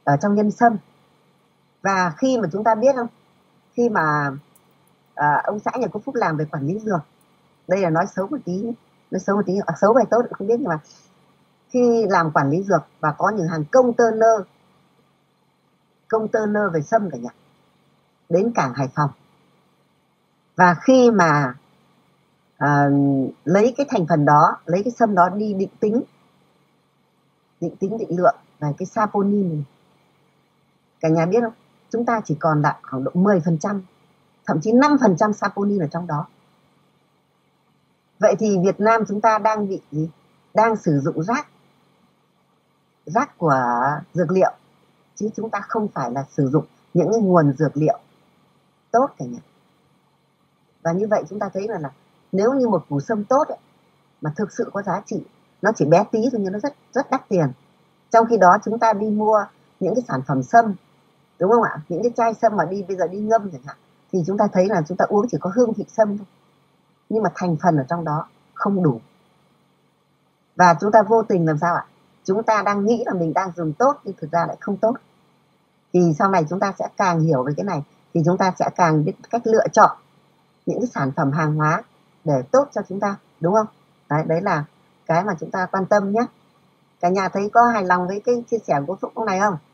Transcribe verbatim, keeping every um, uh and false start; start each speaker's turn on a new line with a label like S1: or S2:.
S1: ở trong nhân sâm. Và khi mà chúng ta biết không, khi mà à, ông xã nhà cô Phúc làm về quản lý dược, đây là nói xấu một tí, nói xấu một tí, à, xấu hay tốt cũng không biết, nhưng mà khi làm quản lý dược và có những hàng container container về sâm cả nhà đến cảng Hải Phòng, và khi mà à, lấy cái thành phần đó, lấy cái sâm đó đi định tính định tính định lượng về cái saponin này, cả nhà biết không, chúng ta chỉ còn lại khoảng độ mười phần trăm, thậm chí năm phần trăm saponin ở trong đó. Vậy thì Việt Nam chúng ta đang bị gì? Đang sử dụng rác rác của dược liệu, chứ chúng ta không phải là sử dụng những cái nguồn dược liệu tốt cả nhà. Và như vậy chúng ta thấy là, là nếu như một củ sâm tốt ấy, mà thực sự có giá trị, nó chỉ bé tí thôi nhưng nó rất rất đắt tiền. Trong khi đó chúng ta đi mua những cái sản phẩm sâm, đúng không ạ, những cái chai sâm mà đi bây giờ đi ngâm chẳng hạn, thì chúng ta thấy là chúng ta uống chỉ có hương vị sâm thôi, nhưng mà thành phần ở trong đó không đủ. Và chúng ta vô tình làm sao ạ? Chúng ta đang nghĩ là mình đang dùng tốt nhưng thực ra lại không tốt. Thì sau này chúng ta sẽ càng hiểu về cái này, thì chúng ta sẽ càng biết cách lựa chọn những cái sản phẩm hàng hóa để tốt cho chúng ta, đúng không? Đấy, đấy là cái mà chúng ta quan tâm nhé. Cả nhà thấy có hài lòng với cái chia sẻ của Phúc lúc này không?